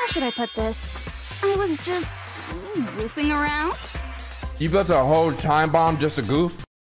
should I put this? I was just goofing around. You built a whole time bomb just to goof?